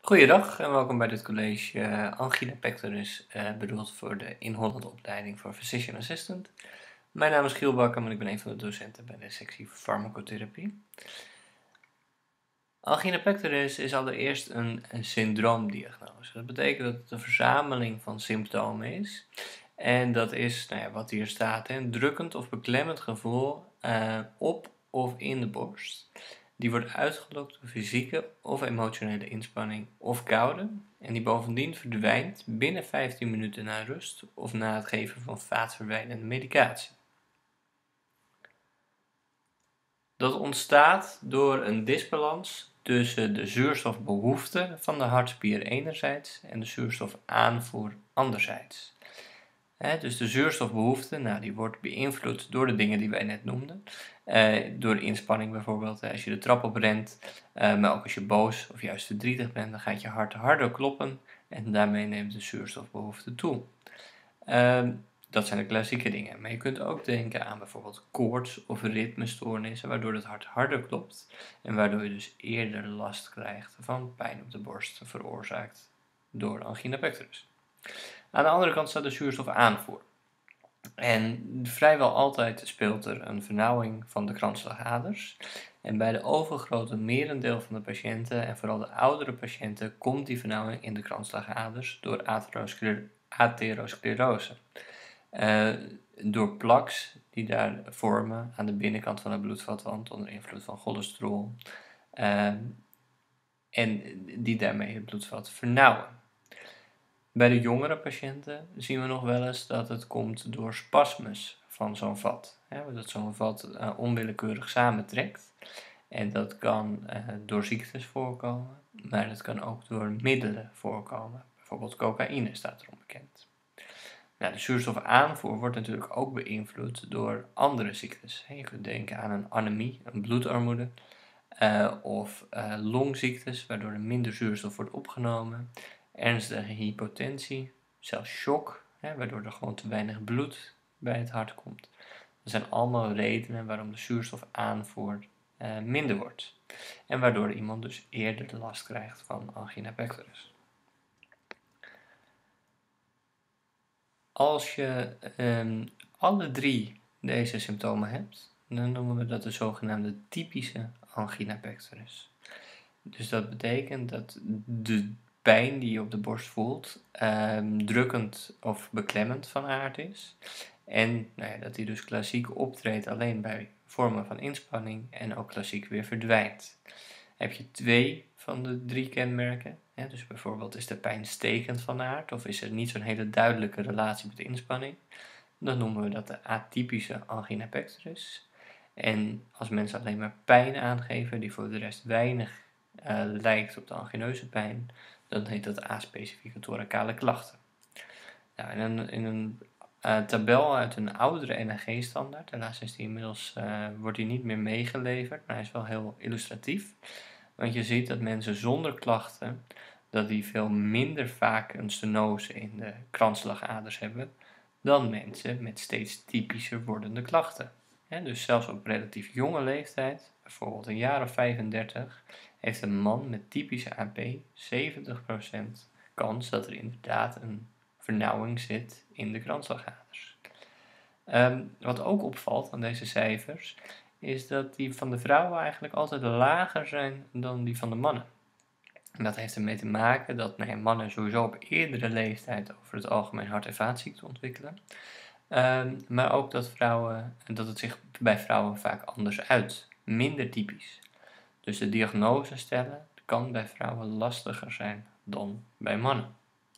Goeiedag en welkom bij dit college Angina Pectoris, bedoeld voor de in Holland opleiding voor Physician Assistant. Mijn naam is Giel Bakker en ik ben een van de docenten bij de sectie farmacotherapie. Angina pectoris is allereerst een syndroomdiagnose. Dat betekent dat het een verzameling van symptomen is. En dat is, wat hier staat, een drukkend of beklemmend gevoel op of in de borst. Die wordt uitgelokt door fysieke of emotionele inspanning of koude. En die bovendien verdwijnt binnen 15 minuten na rust of na het geven van vaatverwijdende medicatie. Dat ontstaat door een disbalans tussen de zuurstofbehoefte van de hartspier enerzijds en de zuurstofaanvoer anderzijds. Dus de zuurstofbehoefte, die wordt beïnvloed door de dingen die wij net noemden. Door inspanning bijvoorbeeld, als je de trap op rent, maar ook als je boos of juist verdrietig bent, dan gaat je hart harder kloppen en daarmee neemt de zuurstofbehoefte toe. Dat zijn de klassieke dingen, maar je kunt ook denken aan bijvoorbeeld koorts of ritmestoornissen, waardoor het hart harder klopt en waardoor je dus eerder last krijgt van pijn op de borst, veroorzaakt door angina pectoris. Aan de andere kant staat de zuurstofaanvoer. En vrijwel altijd speelt er een vernauwing van de kransslagaders. En bij de overgrote merendeel van de patiënten, en vooral de oudere patiënten, komt die vernauwing in de kransslagaders door atherosclerose. Door plaques die daar vormen aan de binnenkant van de bloedvatwand onder invloed van cholesterol. En die daarmee het bloedvat vernauwen. Bij de jongere patiënten zien we nog wel eens dat het komt door spasmes van zo'n vat. Dat zo'n vat onwillekeurig samentrekt. En dat kan door ziektes voorkomen, maar dat kan ook door middelen voorkomen. Bijvoorbeeld cocaïne staat erom bekend. De zuurstofaanvoer wordt natuurlijk ook beïnvloed door andere ziektes. Je kunt denken aan een anemie, een bloedarmoede, of longziektes waardoor er minder zuurstof wordt opgenomen. Ernstige hypotensie, zelfs shock, waardoor er gewoon te weinig bloed bij het hart komt. Dat zijn allemaal redenen waarom de zuurstofaanvoer minder wordt. En waardoor iemand dus eerder de last krijgt van angina pectoris. Als je alle drie deze symptomen hebt, dan noemen we dat de zogenaamde typische angina pectoris. Dus dat betekent dat de pijn die je op de borst voelt drukkend of beklemmend van aard is. En dat die dus klassiek optreedt alleen bij vormen van inspanning en ook klassiek weer verdwijnt. Heb je 2 van de 3 kenmerken, dus bijvoorbeeld is de pijn stekend van aard of is er niet zo'n hele duidelijke relatie met de inspanning, dan noemen we dat de atypische angina pectoris. En als mensen alleen maar pijn aangeven die voor de rest weinig lijkt op de angineuze pijn, dan heet dat aspecifieke thoracale klachten. In een tabel uit een oudere NHG-standaard, helaas is die inmiddels, wordt die niet meer meegeleverd, maar hij is wel heel illustratief. Want je ziet dat mensen zonder klachten, dat die veel minder vaak een stenose in de kransslagaders hebben, dan mensen met steeds typischer wordende klachten. Dus zelfs op relatief jonge leeftijd, bijvoorbeeld een jaar of 35, heeft een man met typische AP 70% kans dat er inderdaad een vernauwing zit in de kransslagaders. Wat ook opvalt aan deze cijfers, is dat die van de vrouwen eigenlijk altijd lager zijn dan die van de mannen. En dat heeft ermee te maken dat mannen sowieso op eerdere leeftijd over het algemeen hart- en vaatziekten ontwikkelen. Maar ook dat het zich bij vrouwen vaak anders uit. Minder typisch. Dus de diagnose stellen kan bij vrouwen lastiger zijn dan bij mannen.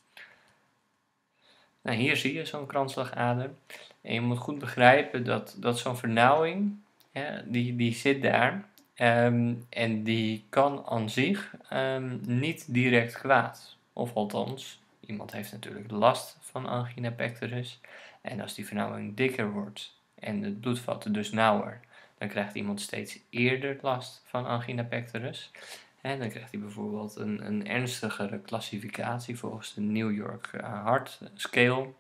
Hier zie je zo'n kransslagader. En je moet goed begrijpen dat zo'n vernauwing, die zit daar. En die kan aan zich niet direct kwaad. Of althans, iemand heeft natuurlijk last van angina pectoris. En als die vernauwing dikker wordt en het bloedvat dus nauwer, dan krijgt iemand steeds eerder last van angina pectoris. En dan krijgt hij bijvoorbeeld een ernstigere klassificatie volgens de New York Heart Scale.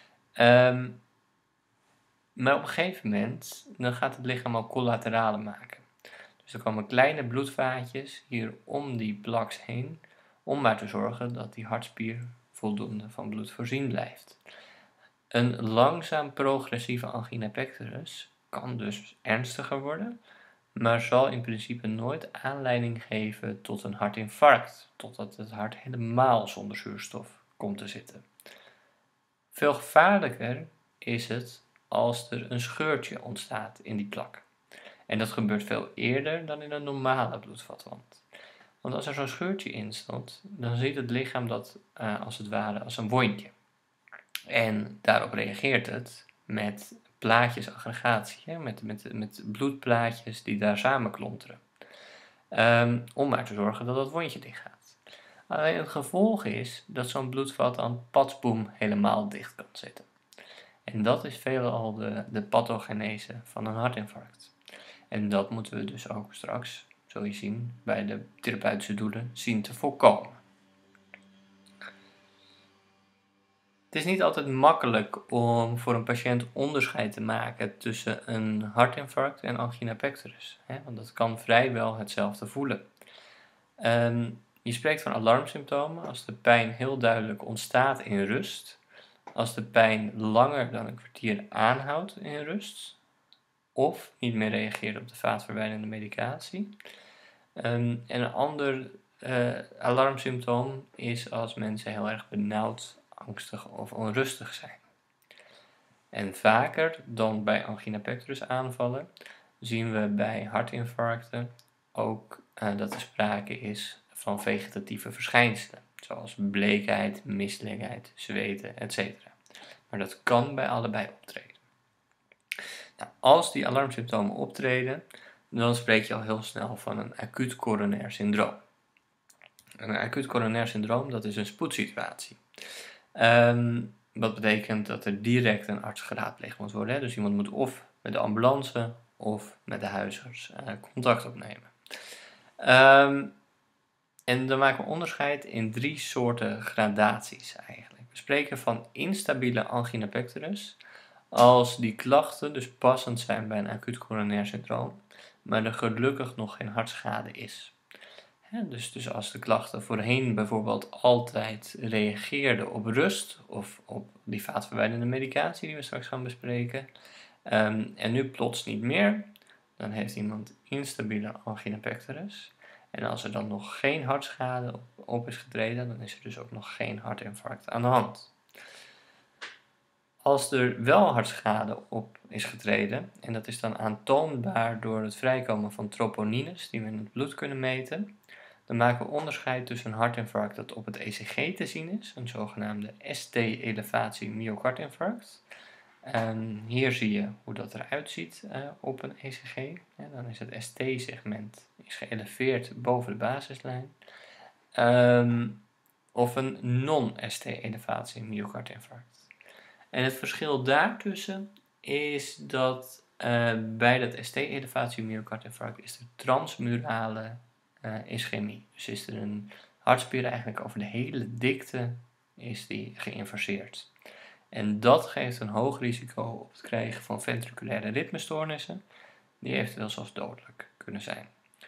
Maar op een gegeven moment dan gaat het lichaam al collateralen maken. Dus er komen kleine bloedvaatjes hier om die plaques heen, om maar te zorgen dat die hartspier voldoende van bloed voorzien blijft. Een langzaam progressieve angina pectoris kan dus ernstiger worden, maar zal in principe nooit aanleiding geven tot een hartinfarct, totdat het hart helemaal zonder zuurstof komt te zitten. Veel gevaarlijker is het als er een scheurtje ontstaat in die plak. En dat gebeurt veel eerder dan in een normale bloedvatwand. Want als er zo'n scheurtje in staat, dan ziet het lichaam dat als het ware als een wondje. En daarop reageert het met plaatjesaggregatie, met bloedplaatjes die daar samenklonteren. Om maar te zorgen dat dat wondje dicht gaat. Alleen het gevolg is dat zo'n bloedvat dan patsboom helemaal dicht kan zitten. En dat is veelal de pathogenese van een hartinfarct. En dat moeten we dus ook straks, zul je zien, bij de therapeutische doelen zien te voorkomen. Het is niet altijd makkelijk om voor een patiënt onderscheid te maken tussen een hartinfarct en angina pectoris. Want dat kan vrijwel hetzelfde voelen. Je spreekt van alarmsymptomen als de pijn heel duidelijk ontstaat in rust, als de pijn langer dan een kwartier aanhoudt in rust, of niet meer reageert op de vaatverwijdende medicatie. En een ander alarmsymptoom is als mensen heel erg benauwd, angstig of onrustig zijn. En vaker dan bij angina pectoris aanvallen zien we bij hartinfarcten ook dat er sprake is van vegetatieve verschijnselen, zoals bleekheid, misselijkheid, zweten, etc. Maar dat kan bij allebei optreden. Nou, als die alarmsymptomen optreden, dan spreek je al heel snel van een acuut coronair syndroom. Een acuut coronair syndroom, dat is een spoedsituatie. Wat betekent dat er direct een arts geraadpleegd moet worden. Dus iemand moet of met de ambulance of met de huisarts contact opnemen. En dan maken we onderscheid in 3 soorten gradaties eigenlijk. We spreken van instabiele angina pectoris als die klachten dus passend zijn bij een acuut coronair syndroom, maar er gelukkig nog geen hartschade is. Dus als de klachten voorheen bijvoorbeeld altijd reageerden op rust of op die vaatverwijdende medicatie die we straks gaan bespreken, en nu plots niet meer, dan heeft iemand instabiele angina pectoris. En als er dan nog geen hartschade op is getreden, dan is er dus ook nog geen hartinfarct aan de hand. Als er wel hartschade op is getreden, en dat is dan aantoonbaar door het vrijkomen van troponines die we in het bloed kunnen meten, dan maken we onderscheid tussen een hartinfarct dat op het ECG te zien is, een zogenaamde ST-elevatie myocardinfarct. Hier zie je hoe dat eruit ziet op een ECG. Dan is het ST-segment geëleveerd boven de basislijn. Of een non-ST-elevatie myocardinfarct. En het verschil daartussen is dat bij dat ST-elevatie myocardinfarct is er transmurale ischemie. Dus is er een hartspier eigenlijk over de hele dikte is die geïnfarseerd. En dat geeft een hoog risico op het krijgen van ventriculaire ritmestoornissen, die eventueel zelfs dodelijk kunnen zijn.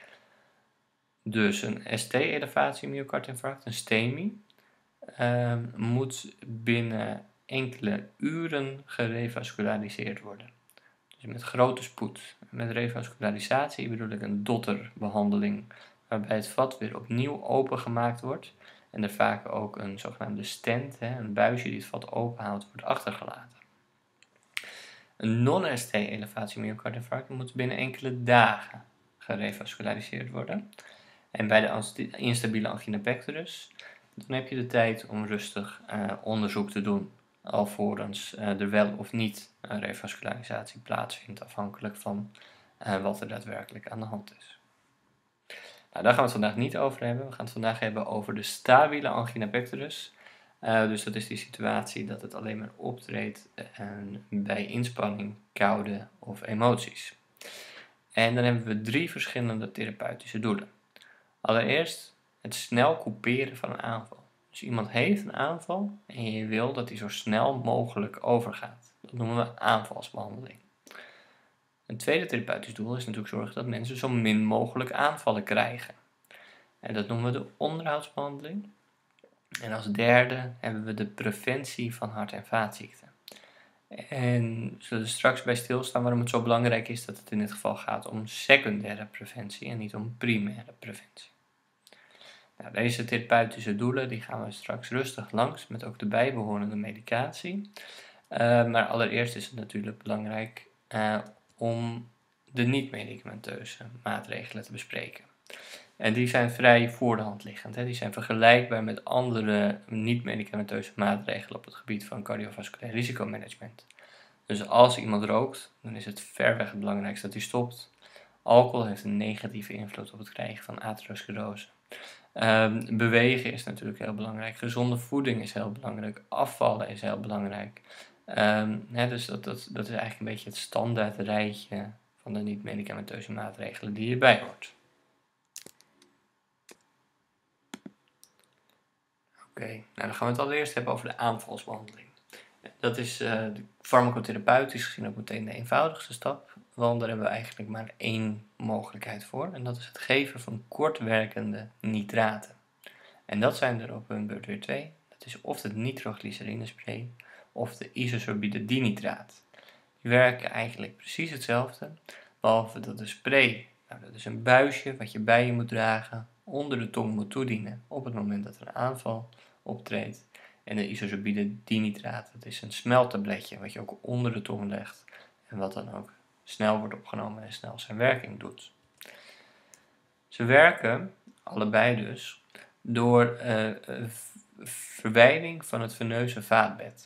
Dus een ST-elevatie myocardinfarct, een STEMI, moet binnen enkele uren gerevasculariseerd worden. Dus met grote spoed. Met revascularisatie bedoel ik een dotterbehandeling, waarbij het vat weer opnieuw opengemaakt wordt en er vaak ook een zogenaamde stent, een buisje die het vat openhoudt, wordt achtergelaten. Een non-ST-elevatie myocardinfarct moet binnen enkele dagen gerevasculariseerd worden. En bij de instabiele angina pectoris, dan heb je de tijd om rustig onderzoek te doen, alvorens er wel of niet een revascularisatie plaatsvindt, afhankelijk van wat er daadwerkelijk aan de hand is. Nou, daar gaan we het vandaag niet over hebben. We gaan het vandaag hebben over de stabiele angina pectoris. Dus dat is die situatie dat het alleen maar optreedt bij inspanning, koude of emoties. En dan hebben we 3 verschillende therapeutische doelen. Allereerst het snel couperen van een aanval. Dus iemand heeft een aanval en je wil dat hij zo snel mogelijk overgaat. Dat noemen we aanvalsbehandeling. Een tweede therapeutisch doel is natuurlijk zorgen dat mensen zo min mogelijk aanvallen krijgen. En dat noemen we de onderhoudsbehandeling. En als derde hebben we de preventie van hart- en vaatziekten. En we zullen er straks bij stilstaan waarom het zo belangrijk is dat het in dit geval gaat om secundaire preventie en niet om primaire preventie. Nou, deze therapeutische doelen die gaan we straks rustig langs met ook de bijbehorende medicatie. Maar allereerst is het natuurlijk belangrijk om de niet-medicamenteuze maatregelen te bespreken. En die zijn vrij voor de hand liggend. Hè. Die zijn vergelijkbaar met andere niet-medicamenteuze maatregelen op het gebied van cardiovasculair risicomanagement. Dus als iemand rookt, dan is het verreweg het belangrijkste dat hij stopt. Alcohol heeft een negatieve invloed op het krijgen van atherosclerose. Bewegen is natuurlijk heel belangrijk. Gezonde voeding is heel belangrijk. Afvallen is heel belangrijk. Dus dat is eigenlijk een beetje het standaard rijtje van de niet-medicamenteuze maatregelen die hierbij hoort. Oké, nou dan gaan we het allereerst hebben over de aanvalsbehandeling. Dat is farmacotherapeutisch gezien ook meteen de eenvoudigste stap, want daar hebben we eigenlijk maar één mogelijkheid voor. En dat is het geven van kortwerkende nitraten. En dat zijn er op hun beurt weer twee. Dat is of de nitroglycerinespray of de isosorbide dinitraat. Die werken eigenlijk precies hetzelfde, behalve dat de spray, nou dat is een buisje wat je bij je moet dragen, onder de tong moet toedienen op het moment dat er een aanval optreedt. En de isosorbide dinitraat, dat is een smelttabletje wat je ook onder de tong legt en wat dan ook snel wordt opgenomen en snel zijn werking doet. Ze werken, allebei dus, door verwijding van het veneuze vaatbed.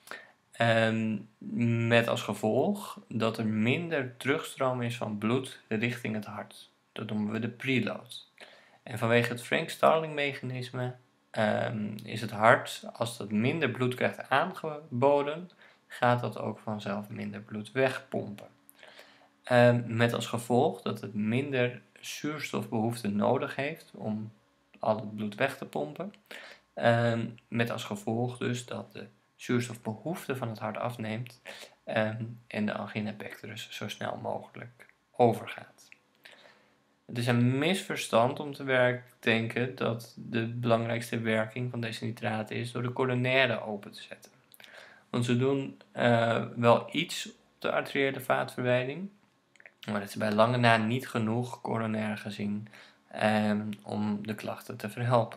Met als gevolg dat er minder terugstroom is van bloed richting het hart. Dat noemen we de preload. En vanwege het Frank-Starling mechanisme is het hart, als dat minder bloed krijgt aangeboden, gaat dat ook vanzelf minder bloed wegpompen. Met als gevolg dat het minder zuurstofbehoefte nodig heeft om al het bloed weg te pompen. Met als gevolg dus dat de zuurstofbehoefte van het hart afneemt en de angina pectoris zo snel mogelijk overgaat. Het is een misverstand om te denken dat de belangrijkste werking van deze nitraten is door de coronaire open te zetten. Want ze doen wel iets op de arteriële vaatverwijding, maar het is bij lange na niet genoeg coronair gezien om de klachten te verhelpen.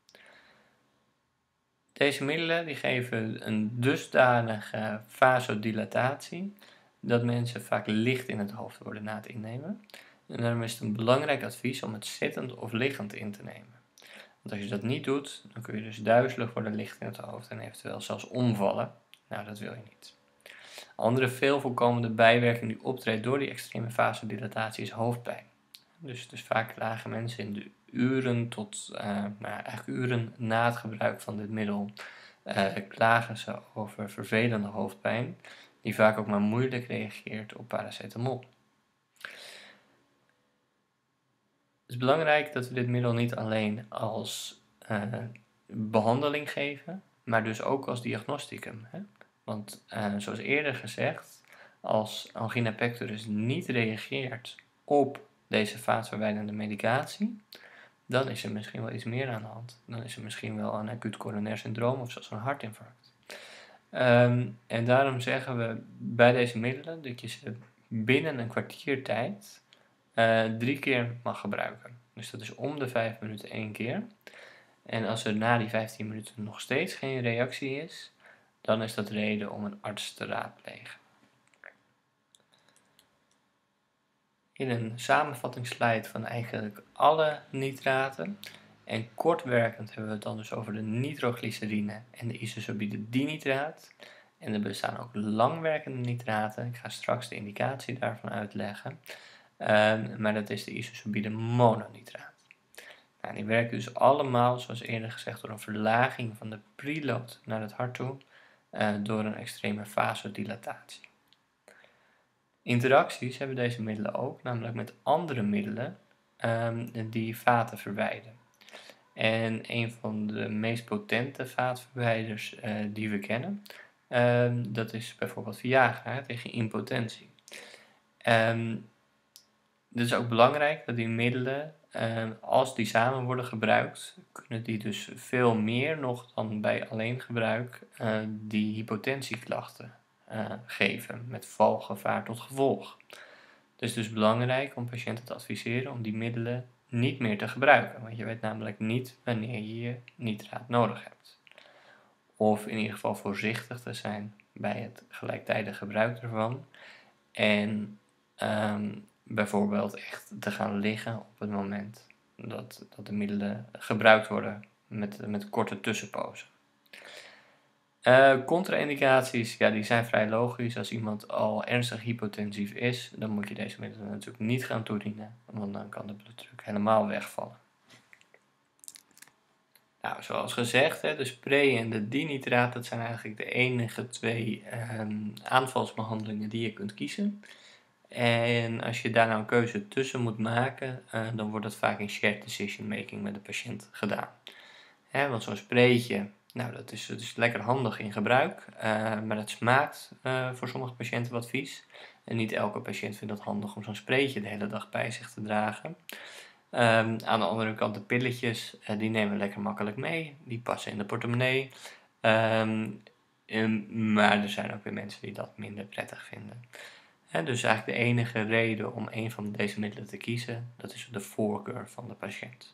Deze middelen die geven een dusdanige vasodilatatie dat mensen vaak licht in het hoofd worden na het innemen. En daarom is het een belangrijk advies om het zittend of liggend in te nemen. Want als je dat niet doet, dan kun je dus duizelig worden, licht in het hoofd en eventueel zelfs omvallen. Nou, dat wil je niet. Andere veel voorkomende bijwerking die optreedt door die extreme vasodilatatie is hoofdpijn. Dus vaak klagen mensen in de uren eigenlijk uren na het gebruik van dit middel, klagen ze over vervelende hoofdpijn, die vaak ook maar moeilijk reageert op paracetamol. Het is belangrijk dat we dit middel niet alleen als behandeling geven, maar dus ook als diagnosticum. Hè? Want zoals eerder gezegd, als angina pectoris niet reageert op deze vaatverwijdende medicatie, dan is er misschien wel iets meer aan de hand. Dan is er misschien wel een acuut coronair syndroom of zelfs een hartinfarct. En daarom zeggen we bij deze middelen dat je ze binnen een kwartier tijd 3 keer mag gebruiken. Dus dat is om de 5 minuten 1 keer. En als er na die 15 minuten nog steeds geen reactie is, dan is dat reden om een arts te raadplegen. In een samenvattingsslide van eigenlijk alle nitraten. En kortwerkend hebben we het dan dus over de nitroglycerine en de isosorbide dinitraat. En er bestaan ook langwerkende nitraten. Ik ga straks de indicatie daarvan uitleggen. Maar dat is de isosorbide mononitraat. Nou, die werken dus allemaal, zoals eerder gezegd, door een verlaging van de preload naar het hart toe, door een extreme vasodilatatie. Interacties hebben deze middelen ook, namelijk met andere middelen die vaten verwijden. En een van de meest potente vaatverwijders die we kennen, dat is bijvoorbeeld Viagra tegen impotentie. Het is ook belangrijk dat die middelen als die samen worden gebruikt, kunnen die dus veel meer nog dan bij alleen gebruik die hypotensieklachten geven met valgevaar tot gevolg. Het is dus belangrijk om patiënten te adviseren om die middelen niet meer te gebruiken, want je weet namelijk niet wanneer je nitraat nodig hebt. Of in ieder geval voorzichtig te zijn bij het gelijktijdig gebruik ervan en bijvoorbeeld echt te gaan liggen op het moment dat de middelen gebruikt worden met korte tussenpozen. Contra-indicaties, ja, die zijn vrij logisch. Als iemand al ernstig hypotensief is, dan moet je deze middelen natuurlijk niet gaan toedienen, want dan kan de bloeddruk helemaal wegvallen. Nou, zoals gezegd, de spray en de dinitraat, dat zijn eigenlijk de enige twee aanvalsbehandelingen die je kunt kiezen. En als je daar nou een keuze tussen moet maken, dan wordt dat vaak in shared decision making met de patiënt gedaan. Want zo'n spraytje, nou, dat is lekker handig in gebruik, maar dat smaakt voor sommige patiënten wat vies. En niet elke patiënt vindt het handig om zo'n spraytje de hele dag bij zich te dragen. Aan de andere kant de pilletjes, die nemen we lekker makkelijk mee. Die passen in de portemonnee. Maar er zijn ook weer mensen die dat minder prettig vinden. Dus eigenlijk de enige reden om een van deze middelen te kiezen, dat is de voorkeur van de patiënt.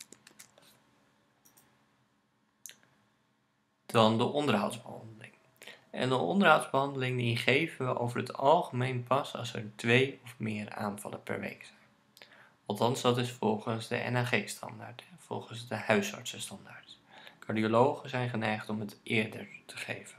Dan de onderhoudsbehandeling. En de onderhoudsbehandeling die geven we over het algemeen pas als er 2 of meer aanvallen per week zijn. Althans, dat is volgens de NHG-standaard, volgens de huisartsenstandaard. Cardiologen zijn geneigd om het eerder te geven.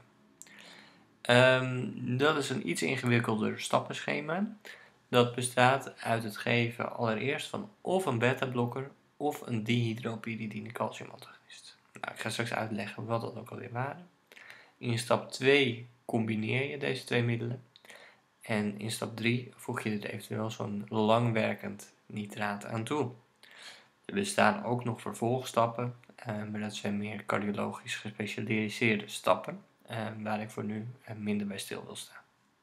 Dat is een iets ingewikkelder stappenschema. Dat bestaat uit het geven allereerst van of een beta-blokker of een dihydropyridine calciumantagonist. Nou, ik ga straks uitleggen wat dat ook alweer waren. In stap 2 combineer je deze twee middelen. En in stap 3 voeg je er eventueel zo'n langwerkend nitraat aan toe. Er bestaan ook nog vervolgstappen, maar dat zijn meer cardiologisch gespecialiseerde stappen, waar ik voor nu minder bij stil wil staan.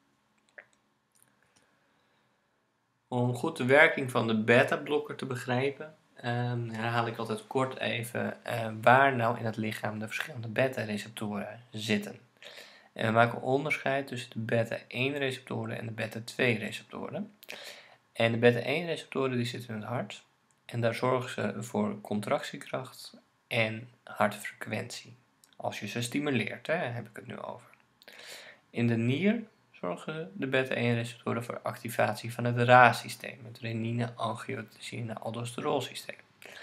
Om goed de werking van de beta-blokker te begrijpen, herhaal ik altijd kort even waar nou in het lichaam de verschillende beta-receptoren zitten. En we maken onderscheid tussen de beta-1-receptoren en de beta-2-receptoren. En de beta-1-receptoren die zitten in het hart. En daar zorgen ze voor contractiekracht en hartfrequentie. Als je ze stimuleert, heb ik het nu over. In de nier zorgen de beta-1-receptoren voor activatie van het RAS-systeem, het renine-angiotensine-aldosterol-systeem.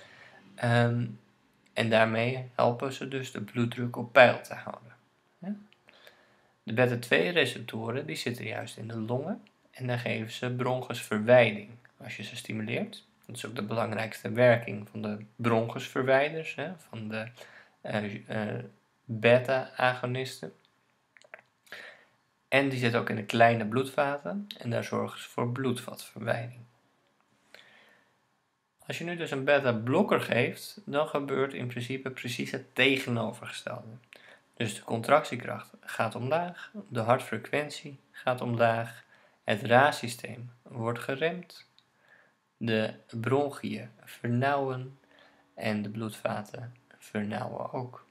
En daarmee helpen ze dus de bloeddruk op peil te houden. De beta-2-receptoren die zitten juist in de longen en dan geven ze bronchusverwijding als je ze stimuleert. Dat is ook de belangrijkste werking van de bronchusverwijders, van de beta-agonisten. En die zitten ook in de kleine bloedvaten en daar zorgen ze voor bloedvatverwijding. Als je nu dus een beta-blokker geeft, dan gebeurt in principe precies het tegenovergestelde. Dus de contractiekracht gaat omlaag, de hartfrequentie gaat omlaag, het RAS-systeem wordt geremd, de bronchiën vernauwen en de bloedvaten vernauwen ook.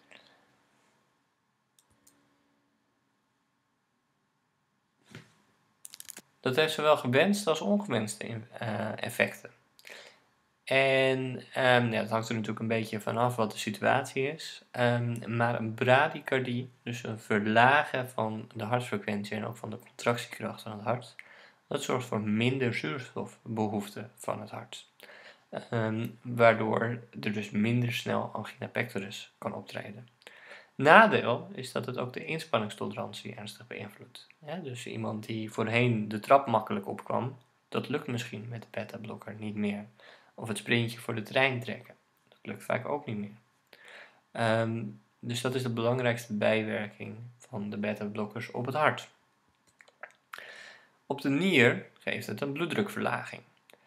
Dat heeft zowel gewenste als ongewenste effecten. En het hangt er natuurlijk een beetje vanaf wat de situatie is. Maar een bradykardie, dus een verlagen van de hartfrequentie en ook van de contractiekracht van het hart, dat zorgt voor minder zuurstofbehoefte van het hart. Waardoor er dus minder snel angina pectoris kan optreden. Nadeel is dat het ook de inspanningstolerantie ernstig beïnvloedt. Dus iemand die voorheen de trap makkelijk opkwam, dat lukt misschien met de beta-blokker niet meer. Of het sprintje voor de trein trekken. Dat lukt vaak ook niet meer. Dus dat is de belangrijkste bijwerking van de beta-blokkers op het hart. Op de nier geeft het een bloeddrukverlaging.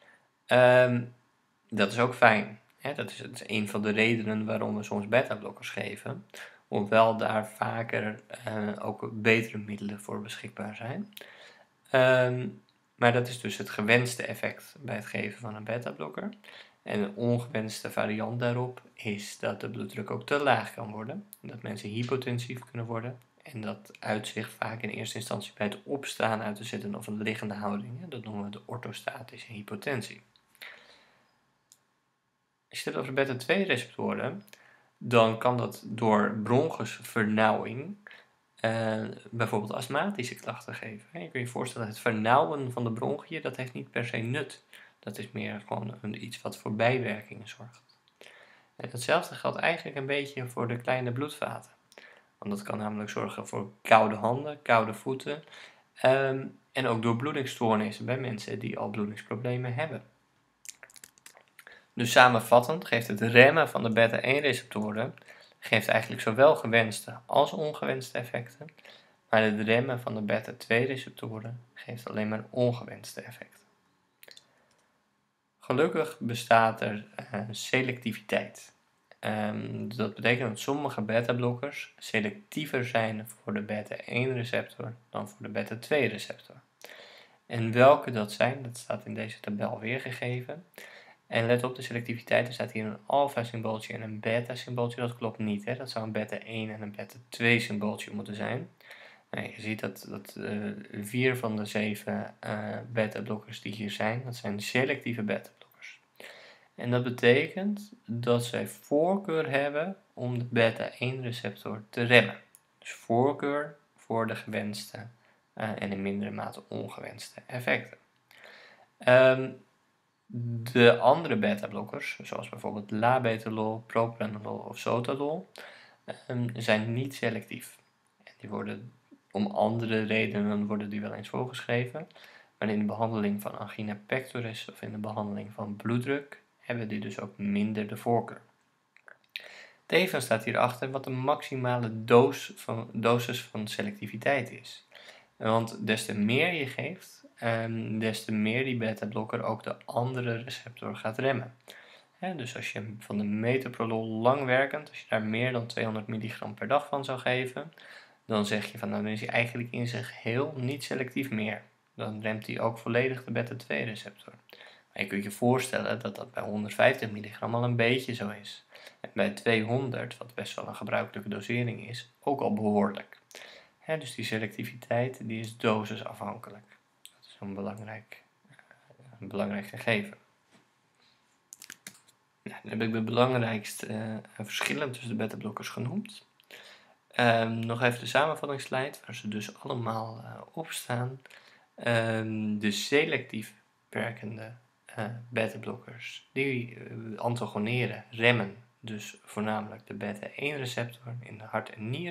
Dat is ook fijn. Dat is een van de redenen waarom we soms beta-blokkers geven. Hoewel daar vaker ook betere middelen voor beschikbaar zijn. Maar dat is dus het gewenste effect bij het geven van een beta-blokker. En een ongewenste variant daarop is dat de bloeddruk ook te laag kan worden. Dat mensen hypotensief kunnen worden. En dat uitzicht vaak in eerste instantie bij het opstaan uit de zittende of een liggende houding. Dat noemen we de orthostatische hypotensie. Als je het over de beta-2-receptoren, dan kan dat door bronchusvernauwing bijvoorbeeld astmatische klachten geven. Je kunt je voorstellen, het vernauwen van de bronchiën, dat heeft niet per se nut. Dat is meer gewoon iets wat voor bijwerkingen zorgt. En hetzelfde geldt eigenlijk een beetje voor de kleine bloedvaten. Want dat kan namelijk zorgen voor koude handen, koude voeten en ook doorbloedingsstoornissen bij mensen die al bloedingsproblemen hebben. Dus samenvattend geeft het remmen van de beta-1-receptoren geeft eigenlijk zowel gewenste als ongewenste effecten, maar het remmen van de beta-2-receptoren geeft alleen maar ongewenste effecten. Gelukkig bestaat er selectiviteit. Dat betekent dat sommige beta-blokkers selectiever zijn voor de beta-1-receptor dan voor de beta-2-receptor. En welke dat zijn, dat staat in deze tabel weergegeven. En let op de selectiviteit, er staat hier een alpha-symbooltje en een beta-symbooltje. Dat klopt niet, hè? Dat zou een beta-1 en een beta-2-symbooltje moeten zijn. Je ziet dat 4 van de 7 beta-blokkers die hier zijn, dat zijn selectieve beta-blokkers. En dat betekent dat zij voorkeur hebben om de beta-1-receptor te remmen. Dus voorkeur voor de gewenste en in mindere mate ongewenste effecten. De andere beta-blokkers, zoals bijvoorbeeld labetalol, propranolol of sotalol, zijn niet selectief. En die worden om andere redenen worden die wel eens voorgeschreven, maar in de behandeling van angina pectoris of in de behandeling van bloeddruk hebben die dus ook minder de voorkeur. Tevens staat hierachter wat de maximale dosis van selectiviteit is. Want des te meer je geeft, des te meer die beta-blokker ook de andere receptor gaat remmen. Dus als je van de metoprolol langwerkend, als je daar meer dan 200 milligram per dag van zou geven, dan zeg je van nou, dan is hij eigenlijk in zijn geheel niet selectief meer. Dan remt hij ook volledig de beta-2-receptor. Maar je kunt je voorstellen dat dat bij 150 milligram al een beetje zo is. En bij 200, wat best wel een gebruikelijke dosering is, ook al behoorlijk. Dus die selectiviteit die is dosisafhankelijk. Dat is een belangrijk gegeven. Nou, dan heb ik de belangrijkste verschillen tussen de beta-blokkers genoemd. Nog even de samenvattingsslide, waar ze dus allemaal op staan. De selectief werkende beta-blokkers, die antagoneren, remmen, dus voornamelijk de beta-1-receptor in de hart en nier.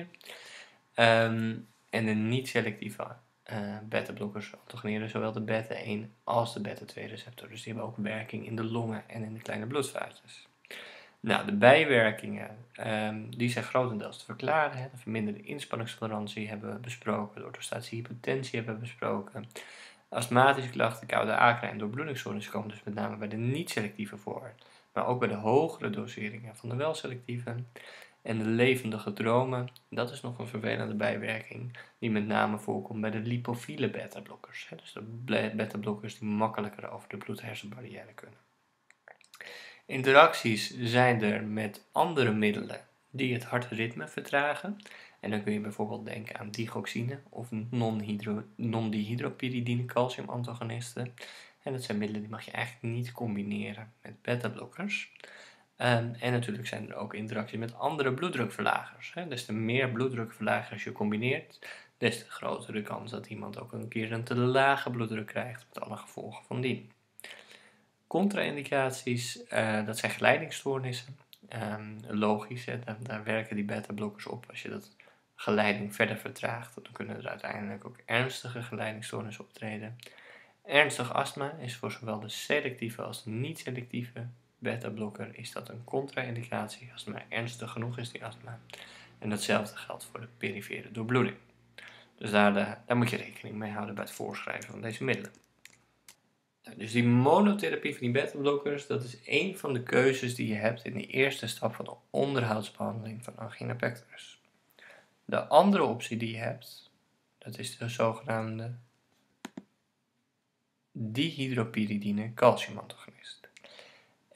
En de niet-selectieve beta-blokkers antagoneren zowel de beta-1 als de beta-2-receptor. Dus die hebben ook werking in de longen en in de kleine bloedvaatjes. Nou, de bijwerkingen die zijn grotendeels te verklaren. De verminderde inspanningstolerantie hebben we besproken. De orthostatische hypotensie hebben we besproken. Astmatische klachten, koude akra en doorbloedingsstoornissen komen dus met name bij de niet-selectieve voor. Maar ook bij de hogere doseringen van de wel-selectieve. En de levendige dromen, dat is nog een vervelende bijwerking die met name voorkomt bij de lipofiele beta-blokkers. Dus de beta-blokkers die makkelijker over de bloed-hersenbarrière kunnen. Interacties zijn er met andere middelen die het hartritme vertragen. En dan kun je bijvoorbeeld denken aan digoxine of non-dihydropyridine calciumantagonisten. En dat zijn middelen die mag je eigenlijk niet combineren met beta-blokkers. En natuurlijk zijn er ook interacties met andere bloeddrukverlagers. Des te meer bloeddrukverlagers je combineert, des te grotere de kans dat iemand ook een keer een te lage bloeddruk krijgt, met alle gevolgen van dien. Contra-indicaties, dat zijn geleidingstoornissen. Logisch, daar werken die beta-blokkers op. Als je dat geleiding verder vertraagt, dan kunnen er uiteindelijk ook ernstige geleidingstoornissen optreden. Ernstig astma is voor zowel de selectieve als de niet-selectieve beta-blokker is dat een contra-indicatie als het maar ernstig genoeg is, die astma. En datzelfde geldt voor de perifere doorbloeding. Dus daar moet je rekening mee houden bij het voorschrijven van deze middelen. Dus die monotherapie van die beta-blokkers, dat is één van de keuzes die je hebt in de eerste stap van de onderhoudsbehandeling van angina pectoris. De andere optie die je hebt, dat is de zogenaamde dihydropyridine calciumantagonist.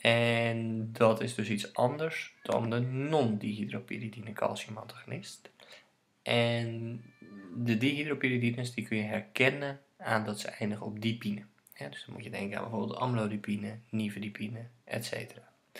En dat is dus iets anders dan de non-dihydropyridine calciumantagonist. En de dihydropyridines die kun je herkennen aan dat ze eindigen op dipine. Ja, dus dan moet je denken aan bijvoorbeeld amlodipine, nifedipine, etc.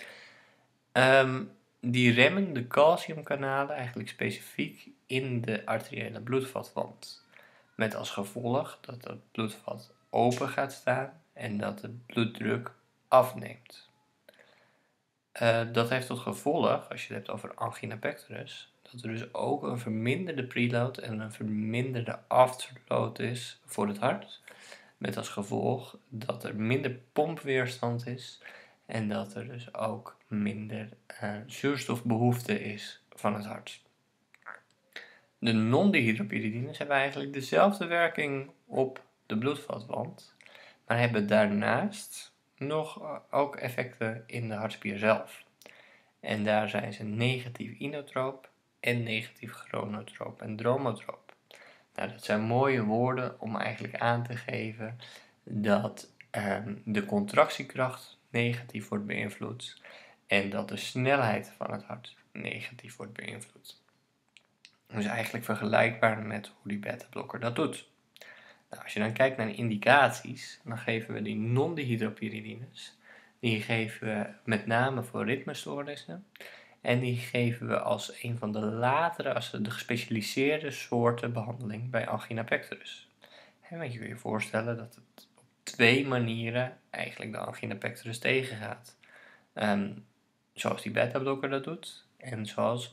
Die remmen de calciumkanalen eigenlijk specifiek in de arteriële bloedvatwand. Met als gevolg dat het bloedvat open gaat staan en dat de bloeddruk afneemt. Dat heeft tot gevolg, als je het hebt over angina pectoris, dat er dus ook een verminderde preload en een verminderde afterload is voor het hart. Met als gevolg dat er minder pompweerstand is en dat er dus ook minder zuurstofbehoefte is van het hart. De non-dihydropyridines hebben eigenlijk dezelfde werking op de bloedvatwand, maar hebben daarnaast nog ook effecten in de hartspier zelf. En daar zijn ze negatief inotroop en negatief chronotroop en dromotroop. Nou, dat zijn mooie woorden om eigenlijk aan te geven dat de contractiekracht negatief wordt beïnvloed en dat de snelheid van het hart negatief wordt beïnvloed. Dus eigenlijk vergelijkbaar met hoe die beta-blokker dat doet. Nou, als je dan kijkt naar de indicaties, dan geven we die non-dihydropyridines. Die geven we met name voor ritmestoornissen. En die geven we als een van de latere, als de gespecialiseerde soorten behandeling bij angina pectoris. Want je kunt je voorstellen dat het op 2 manieren eigenlijk de angina pectoris tegengaat. Zoals die beta-blokker dat doet en zoals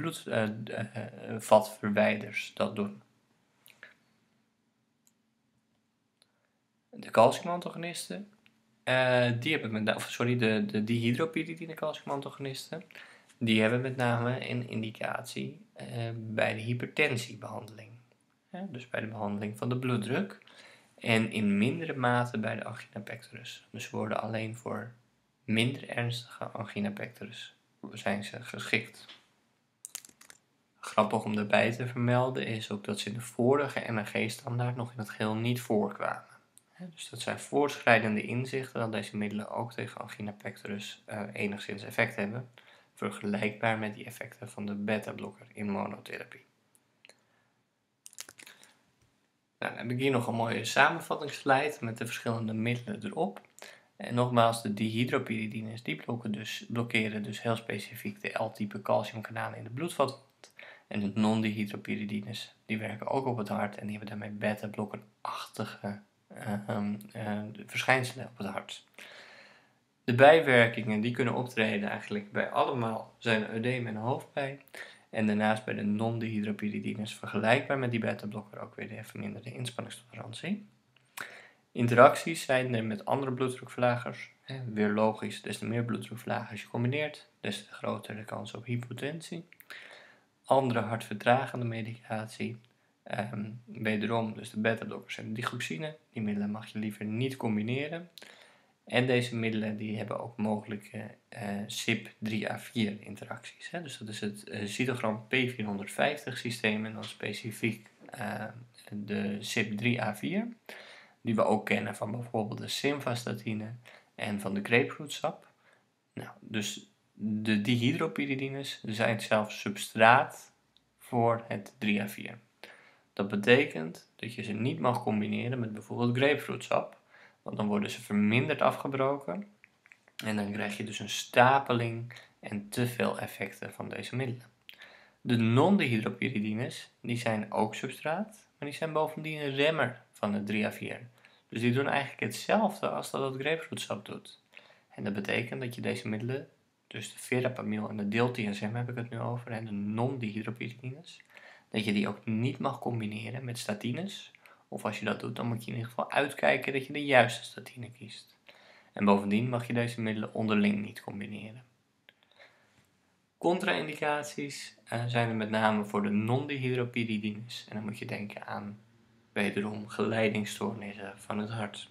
bloedvatverwijders dat doen. De calciumantagonisten, die hebben de dihydropyridine calciumantagonisten, die hebben met name een indicatie bij de hypertensiebehandeling. Dus bij de behandeling van de bloeddruk. En in mindere mate bij de angina pectoris. Dus ze worden alleen voor minder ernstige angina pectoris zijn ze geschikt. Grappig om daarbij te vermelden is ook dat ze in de vorige MRG-standaard nog in het geheel niet voorkwamen. Dus dat zijn voortschrijdende inzichten dat deze middelen ook tegen angina pectoris enigszins effect hebben, vergelijkbaar met die effecten van de beta-blokker in monotherapie. Nou, dan heb ik hier nog een mooie samenvattingsslide met de verschillende middelen erop. En nogmaals, de dihydropyridines die blokkeren dus heel specifiek de L-type calciumkanalen in de bloedvatwand. En de non-dihydropyridines die werken ook op het hart en die hebben daarmee beta-blokkerachtige verschijnselen op het hart. De bijwerkingen die kunnen optreden eigenlijk bij allemaal zijn eudeem en hoofdpijn. En daarnaast bij de non-dihydropyridines vergelijkbaar met die beta-blokker ook weer de verminderde inspanningstolerantie. Interacties zijn er met andere bloeddrukverlagers. Weer logisch, des te meer bloeddrukverlagers je combineert, des te groter de kans op hypotensie. Andere hartvertragende medicatie. Wederom, dus de beta-blokkers en de digoxine. Die middelen mag je liever niet combineren. En deze middelen die hebben ook mogelijke CYP3A4 interacties. Dus dat is het cytogram P450 systeem en dan specifiek de CYP3A4. Die we ook kennen van bijvoorbeeld de simvastatine en van de grapefruitsap. Nou, dus de dihydropyridines zijn zelfs substraat voor het 3A4. Dat betekent dat je ze niet mag combineren met bijvoorbeeld grapefruitsap, want dan worden ze verminderd afgebroken en dan krijg je dus een stapeling en te veel effecten van deze middelen. De non-dihydropyridines die zijn ook substraat, maar die zijn bovendien een remmer van het 3A4. Dus die doen eigenlijk hetzelfde als dat het grapefruitsap doet. En dat betekent dat je deze middelen, dus de verapamil en de diltiazem heb ik het nu over, en de non-dihydropyridines, dat je die ook niet mag combineren met statines. Of als je dat doet, dan moet je in ieder geval uitkijken dat je de juiste statine kiest. En bovendien mag je deze middelen onderling niet combineren. Contra-indicaties zijn er met name voor de non-dihydropyridines. En dan moet je denken aan wederom geleidingsstoornissen van het hart.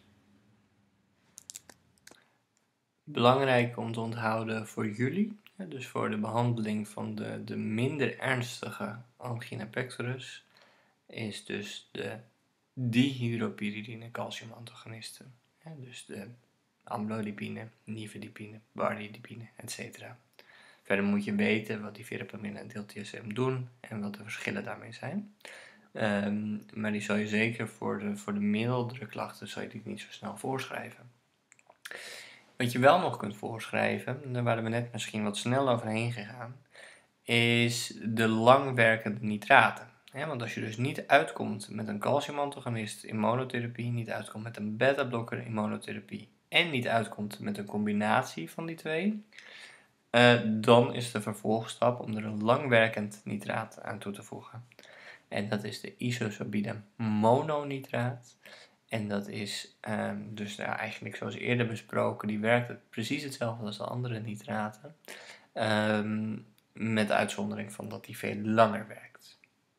Belangrijk om te onthouden voor jullie, dus voor de behandeling van de minder ernstige angina pectoris, is dus de dihydropyridine calciumantagonisten. Dus de amlodipine, nifedipine, bardipine, etc. Verder moet je weten wat die verapamine en diltiazem doen en wat de verschillen daarmee zijn. Maar die zal je zeker voor de mildere klachten zal je die niet zo snel voorschrijven. Wat je wel nog kunt voorschrijven, daar waren we net misschien wat snel overheen gegaan, is de langwerkende nitraten. Want als je dus niet uitkomt met een calciumantagonist in monotherapie, niet uitkomt met een beta-blokker in monotherapie en niet uitkomt met een combinatie van die twee, dan is de vervolgstap om er een langwerkend nitraat aan toe te voegen. En dat is de isosobide mononitraat. En dat is dus eigenlijk zoals eerder besproken, die werkt precies hetzelfde als de andere nitraten. Met uitzondering van dat die veel langer werkt.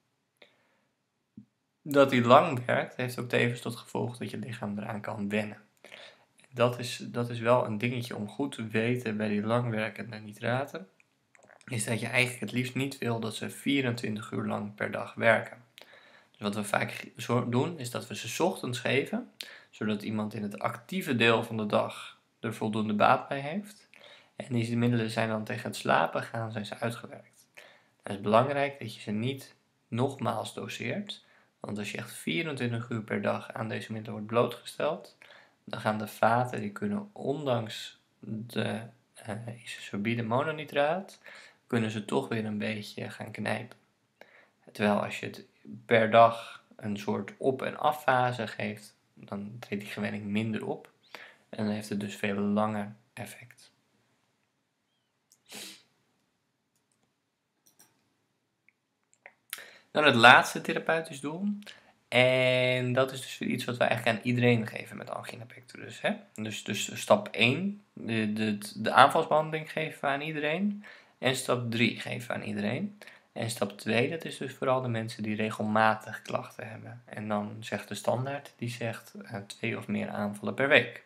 Dat die lang werkt, heeft ook tevens tot gevolg dat je lichaam eraan kan wennen. Dat is wel een dingetje om goed te weten bij die langwerkende nitraten. Is dat je eigenlijk het liefst niet wil dat ze 24 uur lang per dag werken. Dus wat we vaak doen, is dat we ze 's ochtends geven, zodat iemand in het actieve deel van de dag er voldoende baat bij heeft. En die middelen zijn dan tegen het slapen gaan, zijn ze uitgewerkt. Het is belangrijk dat je ze niet nogmaals doseert, want als je echt 24 uur per dag aan deze middelen wordt blootgesteld, dan gaan de vaten, die kunnen ondanks de isosobide mononitraat, kunnen ze toch weer een beetje gaan knijpen. Terwijl als je het per dag een soort op- en affase geeft, dan treedt die gewenning minder op en dan heeft het dus veel langer effect. Dan het laatste therapeutisch doel. En dat is dus weer iets wat we eigenlijk aan iedereen geven met angina pectoris. Dus stap 1, de aanvalsbehandeling geven we aan iedereen. En stap 3 geven we aan iedereen. En stap 2, dat is dus vooral de mensen die regelmatig klachten hebben. En dan zegt de standaard, die zegt 2 of meer aanvallen per week.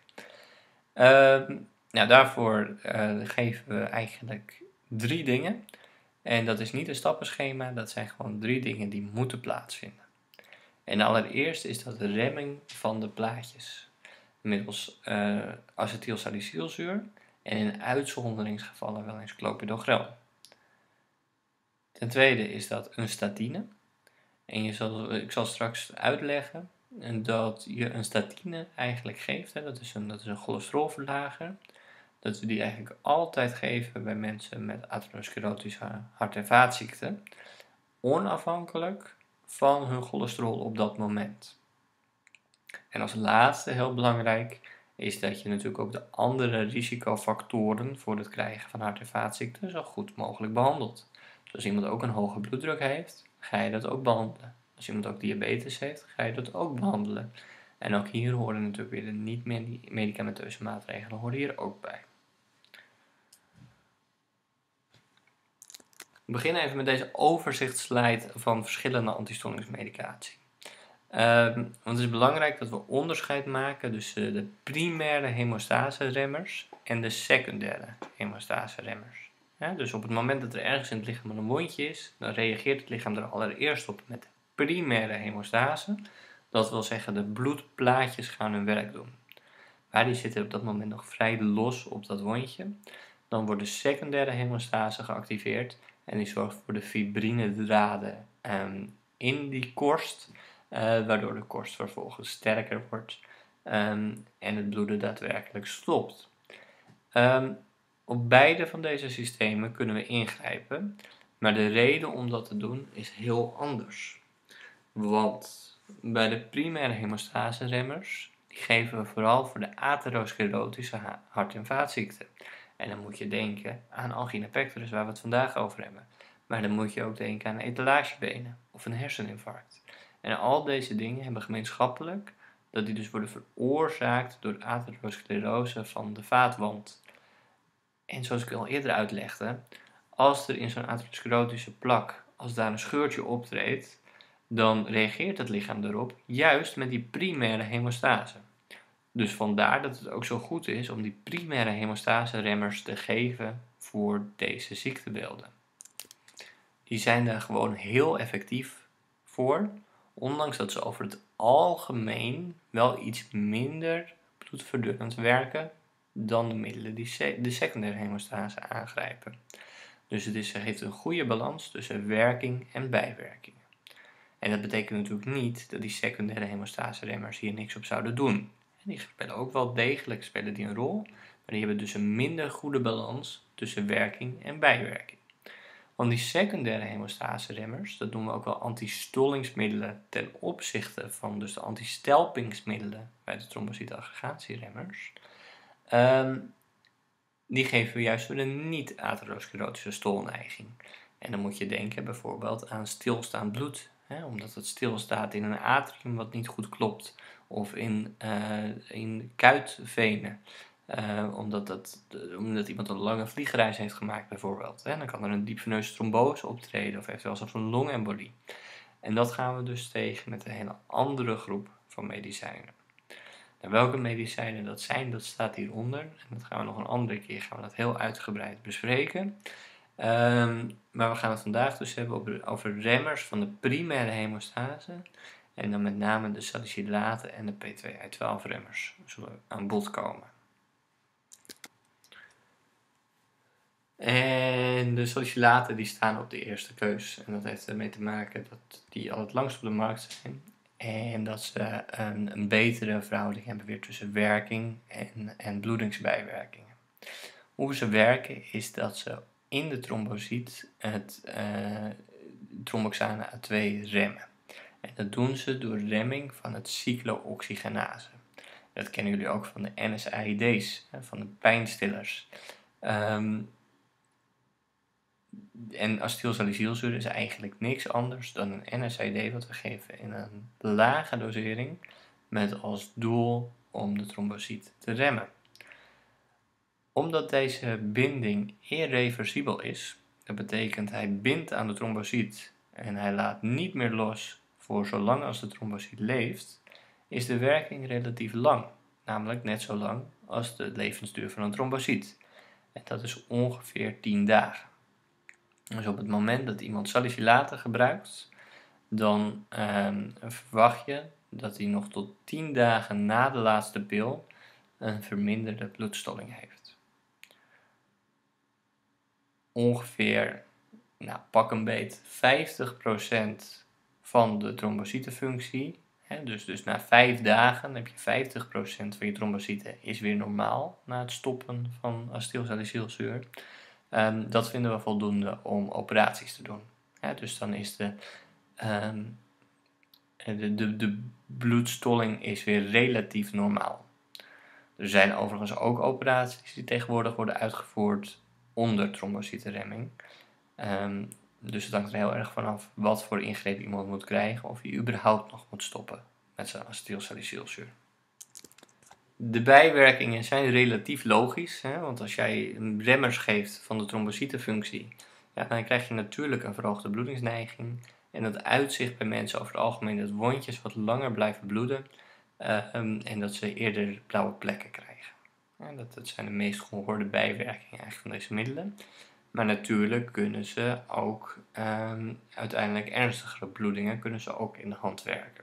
Daarvoor geven we eigenlijk 3 dingen. En dat is niet een stappenschema, dat zijn gewoon 3 dingen die moeten plaatsvinden. En allereerst is dat de remming van de plaatjes middels acetylsalicylzuur en in uitzonderingsgevallen wel eens clopidogrel. Ten tweede is dat een statine. En ik zal straks uitleggen dat je een statine eigenlijk geeft. Dat is een cholesterolverlager. Dat we die eigenlijk altijd geven bij mensen met atherosclerotische hart- en vaatziekten. Onafhankelijk van hun cholesterol op dat moment. En als laatste, heel belangrijk, is dat je natuurlijk ook de andere risicofactoren voor het krijgen van hart- en vaatziekten zo goed mogelijk behandelt. Dus als iemand ook een hoge bloeddruk heeft, ga je dat ook behandelen. Als iemand ook diabetes heeft, ga je dat ook behandelen. En ook hier horen natuurlijk weer de niet-medicamenteuze maatregelen horen hier ook bij. We beginnen even met deze overzichtsslide van verschillende antistoorningsmedicatie. Want het is belangrijk dat we onderscheid maken tussen de primaire hemostase-remmers en de secundaire hemostase-remmers. Dus op het moment dat er ergens in het lichaam een wondje is, dan reageert het lichaam er allereerst op met primaire hemostase. Dat wil zeggen, de bloedplaatjes gaan hun werk doen. Maar die zitten op dat moment nog vrij los op dat wondje. Dan wordt de secundaire hemostase geactiveerd en die zorgt voor de fibrinedraden in die korst, waardoor de korst vervolgens sterker wordt en het bloeden daadwerkelijk stopt. Op beide van deze systemen kunnen we ingrijpen, maar de reden om dat te doen is heel anders. Want bij de primaire hemostase-remmers, die geven we vooral voor de atherosclerotische hart- en vaatziekten. En dan moet je denken aan angina pectoris, waar we het vandaag over hebben. Maar dan moet je ook denken aan etalagebenen of een herseninfarct. En al deze dingen hebben gemeenschappelijk dat die dus worden veroorzaakt door atherosclerose van de vaatwand. En zoals ik al eerder uitlegde, als er in zo'n atherosclerotische plak, als daar een scheurtje optreedt, dan reageert het lichaam erop juist met die primaire hemostase. Dus vandaar dat het ook zo goed is om die primaire hemostase-remmers te geven voor deze ziektebeelden. Die zijn daar gewoon heel effectief voor, ondanks dat ze over het algemeen wel iets minder bloedverdunnend werken dan de middelen die de secundaire hemostase aangrijpen. Dus het geeft een goede balans tussen werking en bijwerkingen. En dat betekent natuurlijk niet dat die secundaire hemostase-remmers hier niks op zouden doen. Die spelen ook wel degelijk een rol, maar die hebben dus een minder goede balans tussen werking en bijwerking. Want die secundaire hemostase-remmers, dat noemen we ook wel antistollingsmiddelen ten opzichte van dus de antistelpingsmiddelen bij de trombocyteaggregatieremmers. Die geven we juist voor de niet-atherosclerotische stolneiging. En dan moet je denken bijvoorbeeld aan stilstaand bloed. Omdat het stilstaat in een atrium wat niet goed klopt. Of in kuitvenen. Omdat iemand een lange vliegreis heeft gemaakt bijvoorbeeld. Dan kan er een diepveneuze trombose optreden of eventueel zelfs een longembolie. En dat gaan we dus tegen met een hele andere groep van medicijnen. Nou, welke medicijnen dat zijn, dat staat hieronder. En dat gaan we nog een andere keer heel uitgebreid bespreken. Maar we gaan het vandaag dus hebben over remmers van de primaire hemostase. En dan met name de salicylaten en de P2Y12-remmers zullen aan bod komen. En de salicylaten die staan op de eerste keus. En dat heeft ermee te maken dat die al het langst op de markt zijn. En dat ze een betere verhouding hebben weer tussen werking en bloedingsbijwerkingen. Hoe ze werken is dat ze in de trombocyt het tromboxane A2 remmen. En dat doen ze door remming van het cyclooxygenase. Dat kennen jullie ook van de NSAID's, van de pijnstillers. En acetylsalicylzuur is eigenlijk niks anders dan een NSAID wat we geven in een lage dosering met als doel om de trombocyt te remmen. Omdat deze binding irreversibel is, dat betekent hij bindt aan de trombocyt en hij laat niet meer los voor zolang als de trombocyt leeft, is de werking relatief lang, namelijk net zo lang als de levensduur van een trombocyt. En dat is ongeveer 10 dagen. Dus op het moment dat iemand salicylaten gebruikt, dan verwacht je dat hij nog tot 10 dagen na de laatste pil een verminderde bloedstolling heeft. Ongeveer, pak een beet, 50% van de trombocytenfunctie. Dus na 5 dagen heb je 50% van je trombocyten is weer normaal na het stoppen van acetylsalicylzuur. Dat vinden we voldoende om operaties te doen. Dus dan is de bloedstolling is weer relatief normaal. Er zijn overigens ook operaties die tegenwoordig worden uitgevoerd onder trombocytenremming. Dus het hangt er heel erg vanaf wat voor ingreep iemand moet krijgen of hij überhaupt nog moet stoppen met zijn acetylsalicylzuur. De bijwerkingen zijn relatief logisch, want als jij remmers geeft van de trombocytenfunctie, dan krijg je natuurlijk een verhoogde bloedingsneiging. En dat uitzicht bij mensen over het algemeen dat wondjes wat langer blijven bloeden en dat ze eerder blauwe plekken krijgen. Dat zijn de meest gehoorde bijwerkingen eigenlijk van deze middelen. Maar natuurlijk kunnen ze ook uiteindelijk ernstigere bloedingen kunnen ze ook in de hand werken.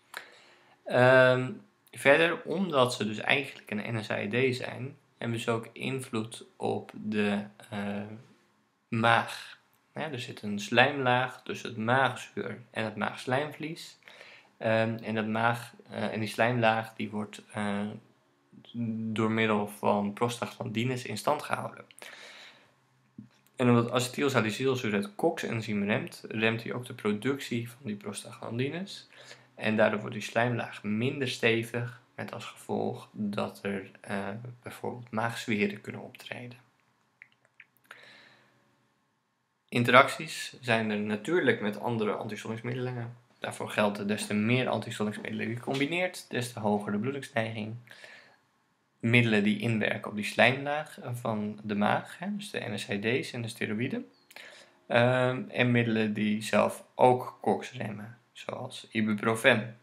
Verder, omdat ze dus eigenlijk een NSAID zijn, hebben ze ook invloed op de maag. Er zit een slijmlaag tussen het maagzuur en het maagslijmvlies. En die slijmlaag die wordt door middel van prostaglandines in stand gehouden. En omdat acetylsalicylzuur het COX-enzym remt hij ook de productie van die prostaglandines. En daardoor wordt die slijmlaag minder stevig, met als gevolg dat er bijvoorbeeld maagzweren kunnen optreden. Interacties zijn er natuurlijk met andere antistollingsmiddelen. Daarvoor geldt dat des te meer antistollingsmiddelen je combineert, des te hoger de bloedingsneiging. Middelen die inwerken op die slijmlaag van de maag, dus de NSAID's en de steroïden. En middelen die zelf ook COX remmen, zoals ibuprofen.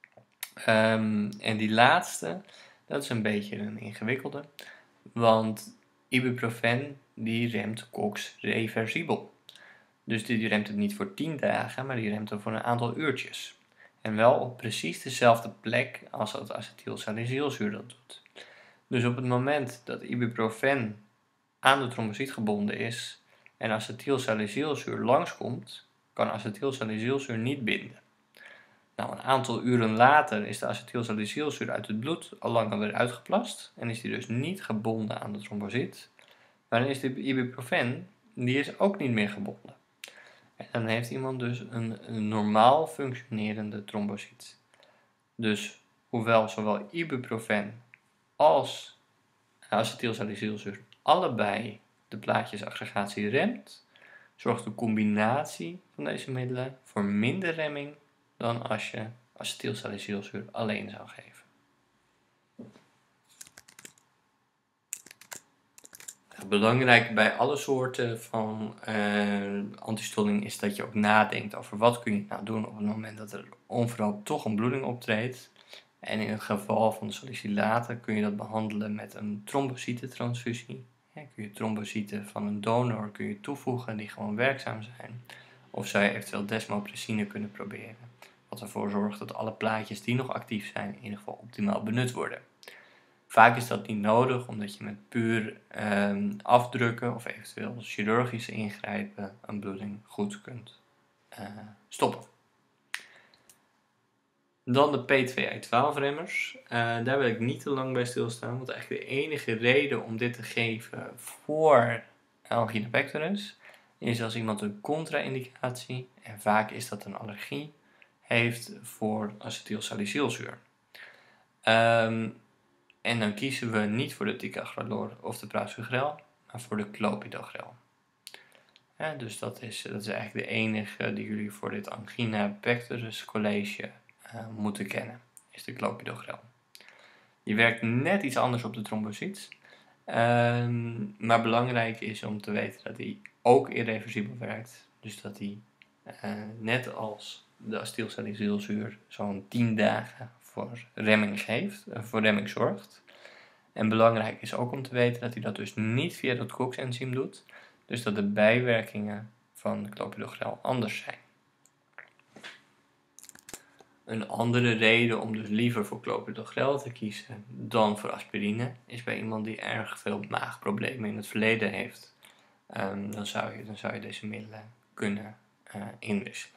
En die laatste, dat is een beetje een ingewikkelde, want ibuprofen die remt COX reversibel. Dus die remt het niet voor 10 dagen, maar die remt het voor een aantal uurtjes. En wel op precies dezelfde plek als dat acetylsalicylzuur dat doet. Dus op het moment dat ibuprofen aan de trombocyt gebonden is en acetylsalicylzuur langskomt, kan acetylsalicylzuur niet binden. Nou, een aantal uren later is de acetylsalicylzuur uit het bloed al lang alweer uitgeplast en is die dus niet gebonden aan de trombocyt. Maar dan is de ibuprofen, die is ook niet meer gebonden. En dan heeft iemand dus een normaal functionerende trombocyt. Dus hoewel zowel ibuprofen als acetylsalicylzuur allebei de plaatjesaggregatie remt, zorgt de combinatie van deze middelen voor minder remming dan als je acetylsalicylzuur alleen zou geven. Belangrijk bij alle soorten van antistolling is dat je ook nadenkt over wat kun je nou doen op het moment dat er onverhoopt toch een bloeding optreedt. En in het geval van de salicilaten kun je dat behandelen met een trombocytentransfusie. Ja, kun je trombocyten van een donor toevoegen die gewoon werkzaam zijn. Of zou je eventueel desmopressine kunnen proberen. Wat ervoor zorgt dat alle plaatjes die nog actief zijn in ieder geval optimaal benut worden. Vaak is dat niet nodig, omdat je met puur afdrukken of eventueel chirurgische ingrijpen een bloeding goed kunt stoppen. Dan de P2Y12-remmers. Daar wil ik niet te lang bij stilstaan, want eigenlijk de enige reden om dit te geven voor angina pectoris is als iemand een contra-indicatie, en vaak is dat een allergie, heeft voor acetylsalicylzuur. En dan kiezen we niet voor de ticagrelor of de prasugrel, maar voor de clopidogrel. Ja, dus dat is eigenlijk de enige die jullie voor dit angina pectoris college moeten kennen, is de clopidogrel. Die werkt net iets anders op de trombocyt, maar belangrijk is om te weten dat die ook irreversibel werkt. Dus dat die net als de acetylsalicylzuur zo'n 10 dagen voor remming zorgt. En belangrijk is ook om te weten dat hij dat dus niet via dat COX-enzym doet. Dus dat de bijwerkingen van clopidogrel anders zijn. Een andere reden om dus liever voor clopidogrel te kiezen dan voor aspirine is bij iemand die erg veel maagproblemen in het verleden heeft. Dan zou je deze middelen kunnen inwisselen.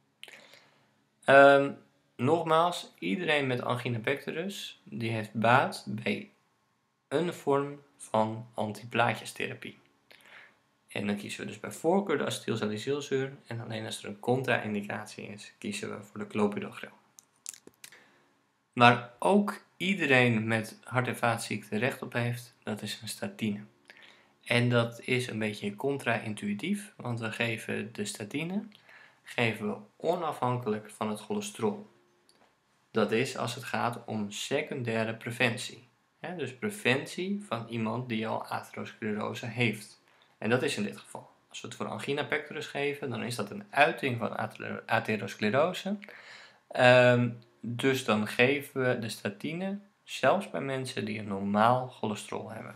Nogmaals, iedereen met angina pectoris die heeft baat bij een vorm van antiplaatjestherapie. En dan kiezen we dus bij voorkeur de acetylsalicylzuur en alleen als er een contra-indicatie is, kiezen we voor de clopidogrel. Maar ook iedereen met hart- en vaatziekten recht op heeft, dat is een statine. En dat is een beetje contra-intuïtief, want we geven de statine onafhankelijk van het cholesterol. Dat is als het gaat om secundaire preventie. Dus preventie van iemand die al atherosclerose heeft. En dat is in dit geval. Als we het voor angina pectoris geven, dan is dat een uiting van atherosclerose. Dus dan geven we de statine zelfs bij mensen die een normaal cholesterol hebben.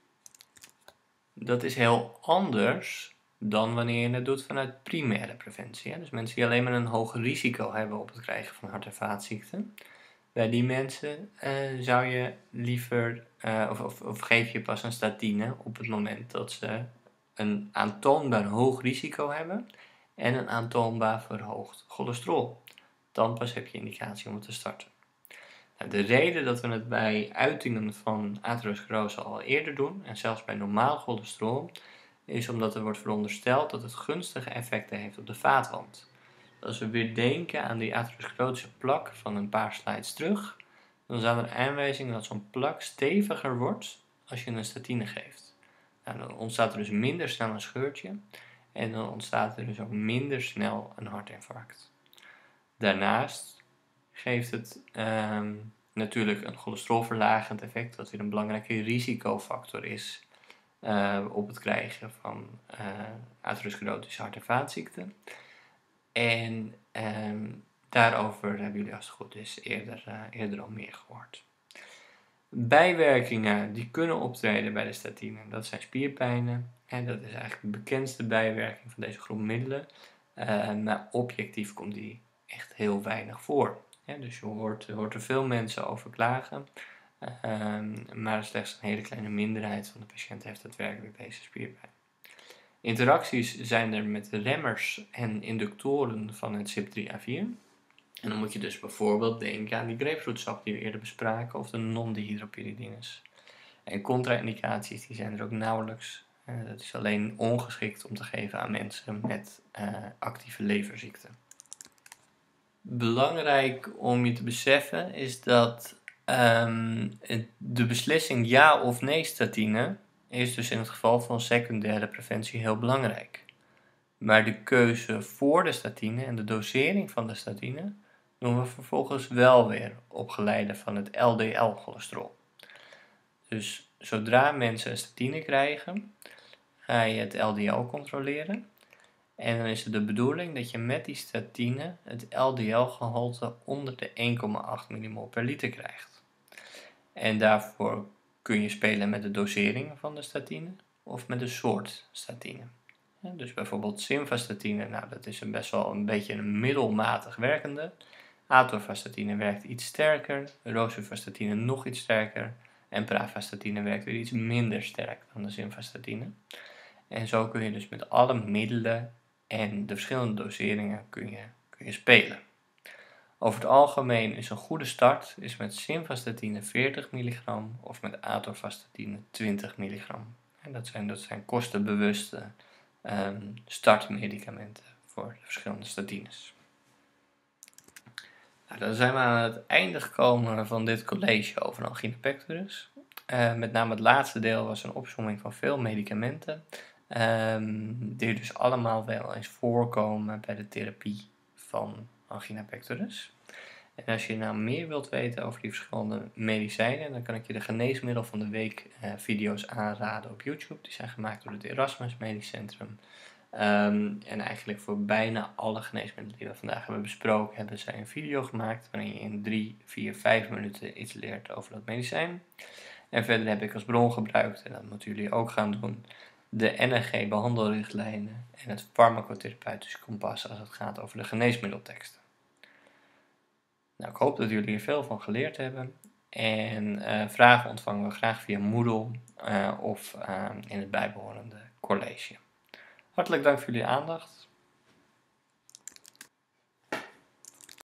Dat is heel anders dan wanneer je het doet vanuit primaire preventie. Dus mensen die alleen maar een hoog risico hebben op het krijgen van hart- en vaatziekten. Bij die mensen zou je liever, of geef je pas een statine op het moment dat ze een aantoonbaar hoog risico hebben en een aantoonbaar verhoogd cholesterol. Dan pas heb je indicatie om het te starten. Nou, de reden dat we het bij uitingen van atherosclerose al eerder doen, en zelfs bij normaal cholesterol, is omdat er wordt verondersteld dat het gunstige effecten heeft op de vaatwand. Als we weer denken aan die atherosclerotische plak van een paar slides terug, dan zijn er aanwijzingen dat zo'n plak steviger wordt als je een statine geeft. Nou, dan ontstaat er dus minder snel een scheurtje en dan ontstaat er dus ook minder snel een hartinfarct. Daarnaast geeft het natuurlijk een cholesterolverlagend effect, wat weer een belangrijke risicofactor is op het krijgen van atherosclerotische hart- en vaatziekten. En daarover hebben jullie als het goed is eerder al meer gehoord. Bijwerkingen die kunnen optreden bij de statine, dat zijn spierpijnen. En dat is eigenlijk de bekendste bijwerking van deze groep middelen. Maar objectief komt die echt heel weinig voor. Dus je hoort er veel mensen over klagen. Maar slechts een hele kleine minderheid van de patiënten heeft daadwerkelijk deze spierpijn. Interacties zijn er met remmers en inductoren van het CYP3A4. En dan moet je dus bijvoorbeeld denken aan die grapefruitsap die we eerder bespraken of de non-dihydropyridines. En contra-indicaties die zijn er ook nauwelijks. Dat is alleen ongeschikt om te geven aan mensen met actieve leverziekten. Belangrijk om je te beseffen is dat de beslissing ja of nee statine is dus in het geval van secundaire preventie heel belangrijk. Maar de keuze voor de statine en de dosering van de statine doen we vervolgens wel weer op geleide van het LDL-cholesterol. Dus zodra mensen een statine krijgen, ga je het LDL controleren. En dan is het de bedoeling dat je met die statine het LDL-gehalte onder de 1,8 mmol per liter krijgt. En daarvoor kun je spelen met de dosering van de statine of met de soort statine. Dus bijvoorbeeld simvastatine, nou dat is best wel een beetje een middelmatig werkende. Atorvastatine werkt iets sterker, rosuvastatine nog iets sterker en pravastatine werkt weer iets minder sterk dan de simvastatine. En zo kun je dus met alle middelen en de verschillende doseringen kun je spelen. Over het algemeen is een goede start is met simvastatine 40 mg of met atorvastatine 20 mg. En dat zijn kostenbewuste startmedicamenten voor de verschillende statines. Nou, dan zijn we aan het einde gekomen van dit college over angina pectoris. Met name het laatste deel was een opsomming van veel medicamenten. Die dus allemaal wel eens voorkomen bij de therapie van angina pectoris. En als je nou meer wilt weten over die verschillende medicijnen, dan kan ik je de geneesmiddel van de week video's aanraden op YouTube. Die zijn gemaakt door het Erasmus Medisch Centrum. En eigenlijk voor bijna alle geneesmiddelen die we vandaag hebben besproken, hebben zij een video gemaakt waarin je in 3, 4, 5 minuten iets leert over dat medicijn. En verder heb ik als bron gebruikt, en dat moeten jullie ook gaan doen, de NRG-behandelrichtlijnen en het farmacotherapeutisch kompas als het gaat over de geneesmiddelteksten. Nou, ik hoop dat jullie er veel van geleerd hebben. En vragen ontvangen we graag via Moodle of in het bijbehorende college. Hartelijk dank voor jullie aandacht.